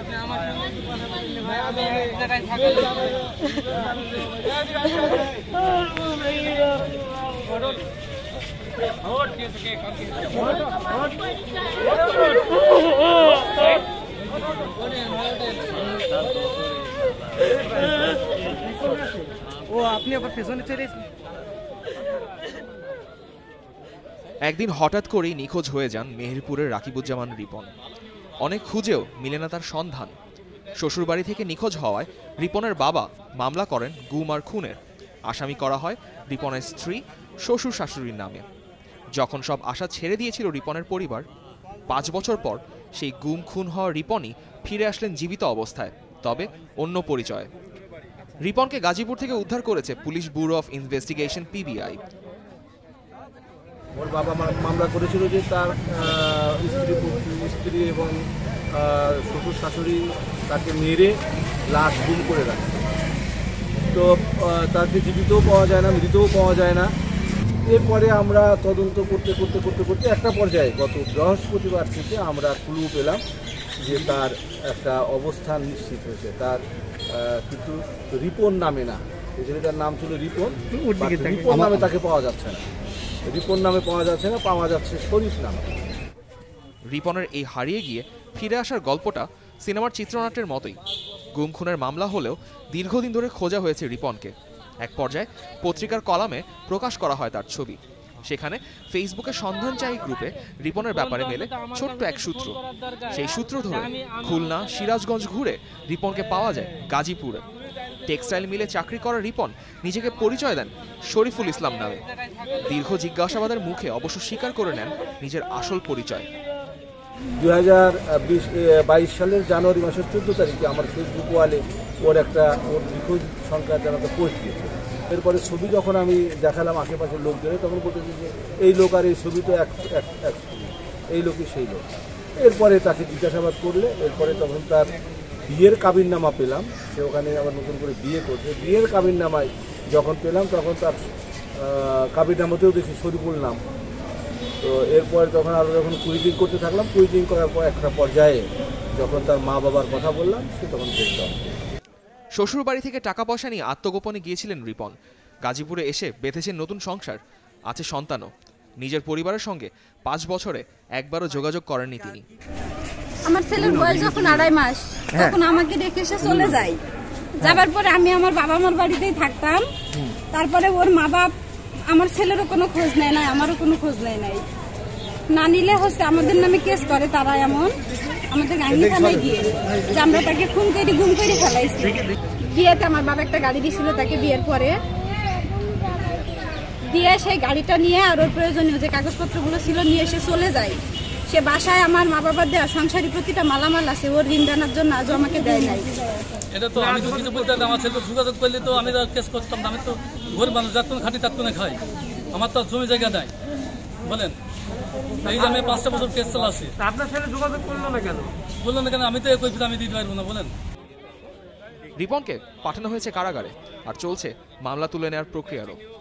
একদিন হঠাৎ করেই নিখোঁজ হয়ে যান মেহেরপুরের রাকিবুজ্জামান রিপন। অনেক খুঁজেও মিলে না তার সন্ধান। শ্বশুরবাড়ি থেকে নিখোঁজ হওয়ায় রিপনের বাবা মামলা করেন গুম আর খুনের। আসামি করা হয় রিপনের স্ত্রী, শ্বশুর শাশুড়ির নামে। যখন সব আশা ছেড়ে দিয়েছিল রিপনের পরিবার, 5 বছর পর সেই গুম খুন হওয়া রিপনই ফিরে আসলেন জীবিত অবস্থায়, তবে অন্য পরিচয়ে। রিপনকে গাজীপুর থেকে উদ্ধার করেছে police bureau of investigation PBI। ওর বাবা মামলা করেছিল যে তার স্ত্রী এবং শ্বশুর শাশুড়ি তাকে মেরে লাশ গুম করে রাখে। তো তাকে জীবিতও পাওয়া যায় না, মৃতও পাওয়া যায় না। এরপরে আমরা তদন্ত করতে করতে করতে করতে একটা পর্যায়ে গত বৃহস্পতিবার থেকে আমরা ক্লু পেলাম যে তার একটা অবস্থান নিশ্চিত হয়েছে। তার কিন্তু রিপন নামে না, এই ছেলেটার নাম ছিল রিপন, রিপন নামে তাকে পাওয়া যাচ্ছে না। রিপন নামে পাওয়া যাচ্ছে না, পাওয়া যাচ্ছে শরীফ নামে। রিপনের এই হারিয়ে গিয়ে ফিরে আসার গল্পটা সিনেমার চিত্রনাট্যের মতোই। গুম খুনের মামলা হলেও দীর্ঘদিন ধরে খোঁজা হয়েছে রিপনকে। এক পর্যায়ে পত্রিকার কলামে প্রকাশ করা হয় তার ছবি। সেখানে ফেসবুকে সন্ধান চাই গ্রুপে রিপনের ব্যাপারে মেলে ছোট্ট এক সূত্র। সেই সূত্র ধরে খুলনা, সিরাজগঞ্জ ঘুরে রিপনকে পাওয়া যায় গাজীপুরে। টেক্সটাইল মিলে চাকরি করা রিপন নিজেকে পরিচয় দেন শরীফুল ইসলাম নামে। দীর্ঘ জিজ্ঞাসাবাদের মুখে অবশ্য স্বীকার করে নেন নিজের আসল পরিচয়। 2022 সালের জানুয়ারি মাসের 14 তারিখে আমার ফেসবুক ওয়ালে ওর নিখোঁজ সংখ্যা জানাতে পোস্ট দিয়েছে। এরপরে ছবি যখন আমি দেখালাম আশেপাশের লোকদের, তখন বলতেছে যে এই লোক আর এই ছবি তো এক এই লোকই সেই লোক। এরপরে তাকে জিজ্ঞাসাবাদ করলে এরপরে তখন তার বিয়ের কাবিননামা পেলাম। সে ওখানে আবার নতুন করে বিয়ে করছে। বিয়ের কাবিননামায় যখন পেলাম তখন তার কাবিননামাতেও দেখি শরীফুল নাম। তো এরপরে তখন আরও যখন কুইজিং করতে থাকলাম, কুইজিং করার পর একটা পর্যায়ে যখন তার মা বাবার কথা বললাম, সে তখন দেখলাম। শ্বশুর বাড়ি থেকে টাকা পয়সা নিয়ে আত্মগোপনে গিয়েছিলেন রিপন। গাজীপুরে এসে বেঁধেছেন নতুন সংসার, আছে সন্তানও। নিজের পরিবারের সঙ্গে 5 বছরে একবারও যোগাযোগ করেননি তিনি। আমার ছেলের বয়স যখন 2.5 মাস, তখন আমাকে রেখে সে চলে যায়। যাবার পরে আমি আমার বাবা মার বাড়িতেই থাকতাম। তারপরে ওর মা বাপ আমার ছেলেরও কোনো খোঁজ নেয় নাই, আমারও কোনো খোঁজ নেয় নাই। না নিলে হচ্ছে আমাদের নামে কেস করে তারা, এমন আমাদের গাঙ্গি থানায় গিয়ে যে আমরা তাকে খুন করে গুম করে ফেলাইছি। বিয়েতে আমার বাবা একটা গাড়ি দিয়েছিল তাকে, বিয়ের পরে দিয়ে সেই গাড়িটা নিয়ে আর ওর প্রয়োজনীয় যে কাগজপত্রগুলো ছিল নিয়ে এসে চলে যায়। সে বাসায় আমার মা বাবার দেওয়া সংসারী প্রতিটা মালামাল আছে, ওর ঋণ দানার জন্য আজও আমাকে দেয় নাই। এটা তো আমি তো কিছু বলতে, আমার ছেলে যোগাযোগ করলে তো আমি কেস করতাম না। আমি তো গরিব মানুষ, যার খাটি তার কোনো খাই, আমার তো জমি জায়গা নাই বলেন। এই যে আমি 5টা বছর কেস চালাচ্ছি। আপনার ছেলে যোগাযোগ করলো না কেন? বললো না কেন? আমি তো আমি দিতে পারবো না বলেন। রিপনকে পাঠানো হয়েছে কারাগারে, আর চলছে মামলা তুলে নেওয়ার প্রক্রিয়ারও।